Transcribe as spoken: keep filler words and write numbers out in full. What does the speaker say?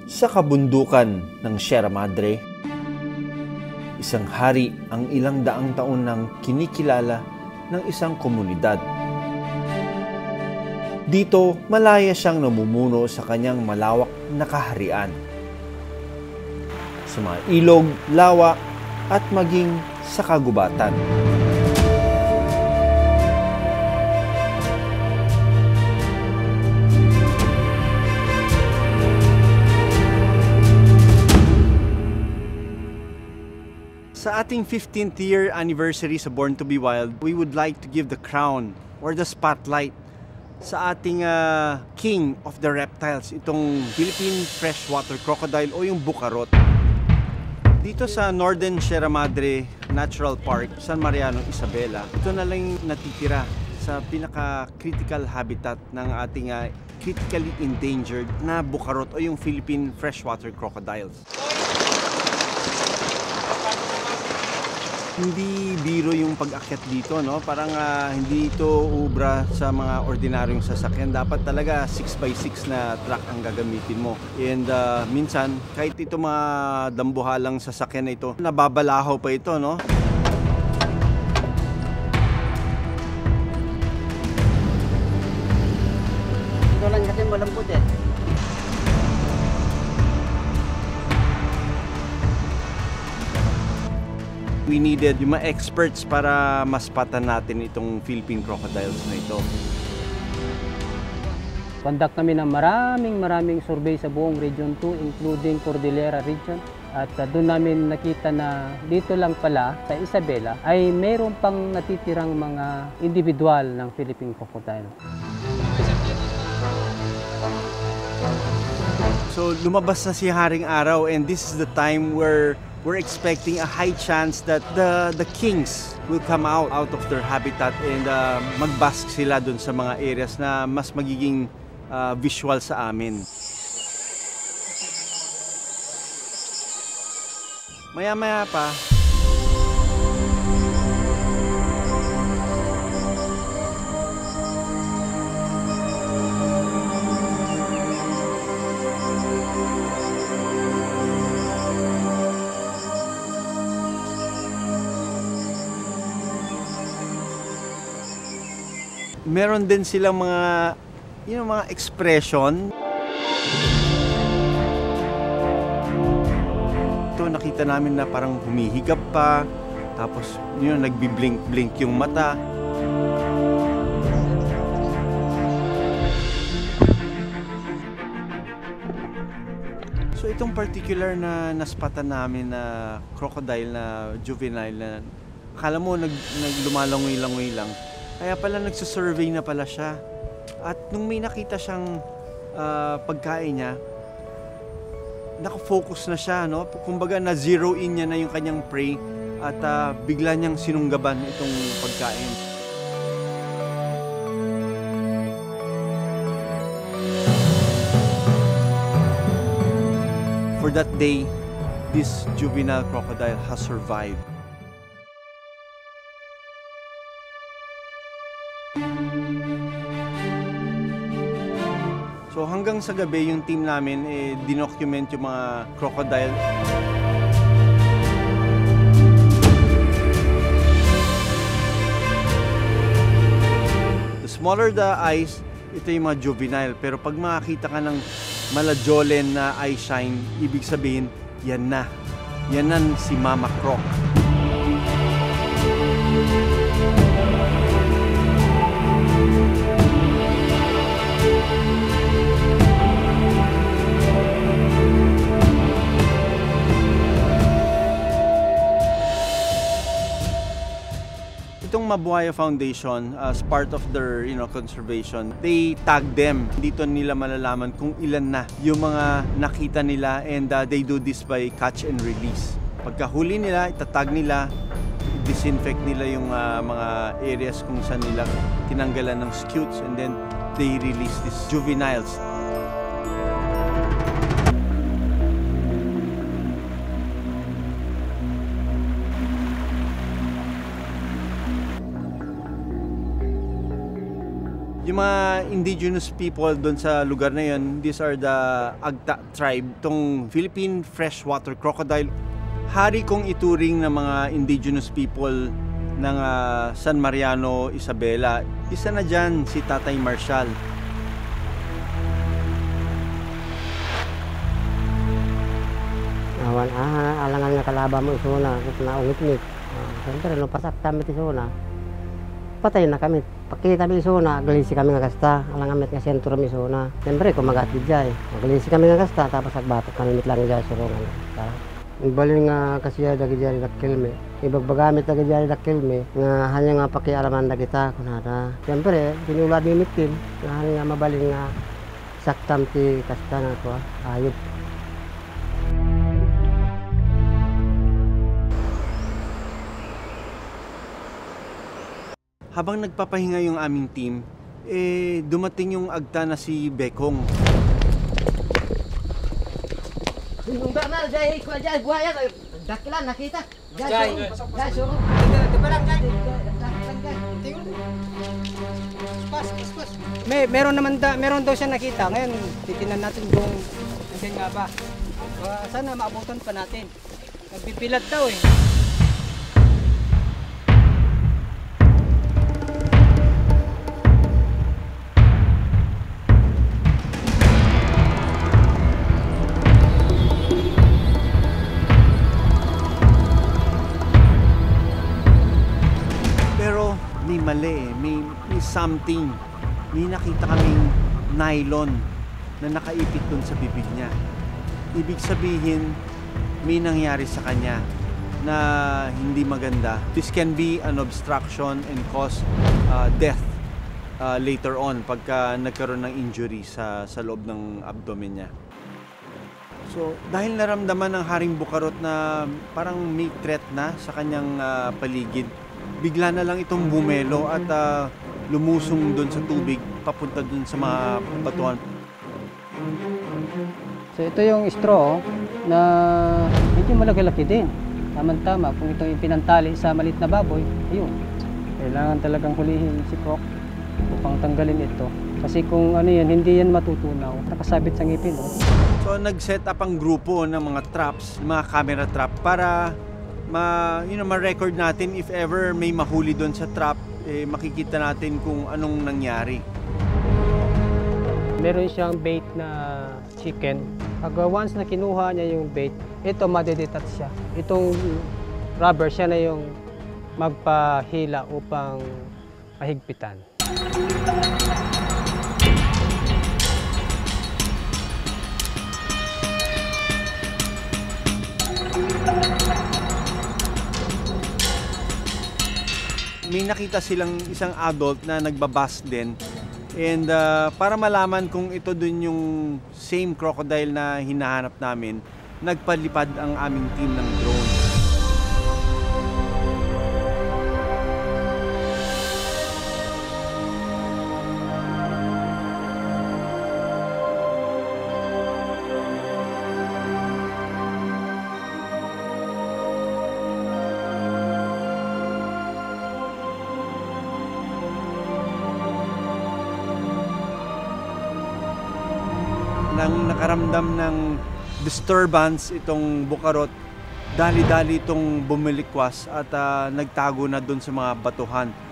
Sa kabundukan ng Sierra Madre, isang hari ang ilang daang taon nang kinikilala ng isang komunidad. Dito, malaya siyang namumuno sa kanyang malawak na kaharian. Sa mga ilog, lawa, at maging sa kagubatan. Sa ating fifteenth year anniversary sa Born to be Wild, we would like to give the crown or the spotlight sa ating uh, king of the reptiles, itong Philippine freshwater crocodile o yung Bukarot. Dito sa Northern Sierra Madre Natural Park, San Mariano, Isabela, ito na lang natitira sa pinaka-critical habitat ng ating uh, critically endangered na Bukarot o yung Philippine freshwater crocodiles. Hindi biro yung pag-akyat dito, no? Parang uh, hindi ito ubra sa mga ordinaryong sasakyan. Dapat talaga six by six na truck ang gagamitin mo. And uh, minsan, kahit ito mga dambuhalang sasakyan na ito, nababalahaw pa ito, no? Ito lang kasi malambot eh. We needed yung mga experts para maspatan natin itong Philippine crocodiles na ito. Conduct kami ng maraming maraming survey sa buong Region two, including Cordillera Region. At uh, doon namin nakita na dito lang pala sa Isabela ay mayroon pang natitirang mga individual ng Philippine crocodile. So lumabas na si Haring Araw, and this is the time where we're expecting a high chance that the the kings will come out out of their habitat and uh, magbask sila dun sa mga areas na mas magiging uh, visual sa amin. Maya-maya pa, meron din silang mga, you know, mga expression. Ito nakita namin na parang humihigap pa, tapos yun, nagbi-blink-blink yung mata. So itong particular na naspatan namin na crocodile na juvenile na akala mo nag, naglumalangoy-langoy lang. Kaya pala nagsusurvey na pala siya. At nung may nakita siyang uh, pagkain niya, nakafocus na siya, no? Kumbaga na-zero in niya na yung kanyang prey at uh, bigla niyang sinunggaban itong pagkain. For that day, this juvenile crocodile has survived. So hanggang sa gabi, yung team namin eh, dinocument yung mga crocodile. The smaller the eyes, ito yung mga juvenile. Pero pag makakita ka ng malajolen na eye shine, ibig sabihin, yan na. Yan na si Mama Croc. Itong Mabuhaya Foundation, as part of their, you know, conservation, they tag them. Dito nila malalaman kung ilan na yung mga nakita nila, and uh, they do this by catch and release. Pagkahuli nila, itatag nila, disinfect nila yung uh, mga areas kung saan nila tinanggalan ng scutes, and then they release these juveniles. Yung mga indigenous people doon sa lugar na yun, these are the Agta tribe, tong Philippine freshwater crocodile. Hari kong ituring ng mga indigenous people ng uh, San Mariano, Isabela. Isa na dyan si Tatay Marshall. Awan, ah, alangan nga kalaba mo isuna, naungit-ngit. Uh, Siyempre, no, pasak kami isuna. Patay na kami. Pakita kami isuna, galisi kami nga kasta. Alangan met nga sentro mi isuna. Siyempre, kumagatid dyan. Galisi kami nga kasta, tapos agbatok kami lang dyan surungan. Ibalin nga kasi dagi dyan dakilme. Ibagbagamit dagi dyan dakilme, nga hanya nga pakialaman na kita. Kunada. Siyempre, sinulad ni mitin, nga hanya nga mabaling nga saktam ti kasta nga ito, ayod. Habang nagpapahinga yung aming team, eh dumating yung agta na si Bekong. Yung bernal, jay, kuya jay, buhaya, dakilan, nakita. Jay, jay, suro. Kebarang jay, tingol. Pas, pas, pas. May meron naman da, meron daw siya nakita. Ngayon, titingnan natin kung nandiyan nga ba. Uh, sana maabutan pa natin. Nagpipilat daw eh. May mali eh. May, may something. May nakita kaming nylon na nakaipit dun sa bibig niya. Ibig sabihin, may nangyari sa kanya na hindi maganda. This can be an obstruction and cause uh, death uh, later on pagka nagkaroon ng injury sa, sa loob ng abdomen niya. So, dahil naramdaman ng Haring Bukarot na parang may threat na sa kanyang uh, paligid, bigla na lang itong bumelo at uh, lumusong doon sa tubig papunta doon sa mga batuan. So ito yung straw na medyo malaki-laki din. Tama-tama kung ito yung pinantali sa malit na baboy, ayun. Kailangan talagang hulihin si Prok upang tanggalin ito. Kasi kung ano yan, hindi yan matutunaw. Nakasabit sa ngipin. Oh. So nag-set up ang grupo ng mga traps, mga camera trap para ma, you know, ma-record natin if ever may mahuli doon sa trap, eh, makikita natin kung anong nangyari. Meron siyang bait na chicken. Pag once na kinuha niya yung bait, ito madedetach siya. Itong rubber, siya na yung magpahila upang mahigpitan. May nakita silang isang adult na nagbabas din. And uh, para malaman kung ito dun yung same crocodile na hinahanap namin, nagpalipad ang aming team ng drone. Nang nakaramdam ng disturbance itong Bukarot, dali-dali itong bumilikwas at uh, nagtago na doon sa mga batuhan.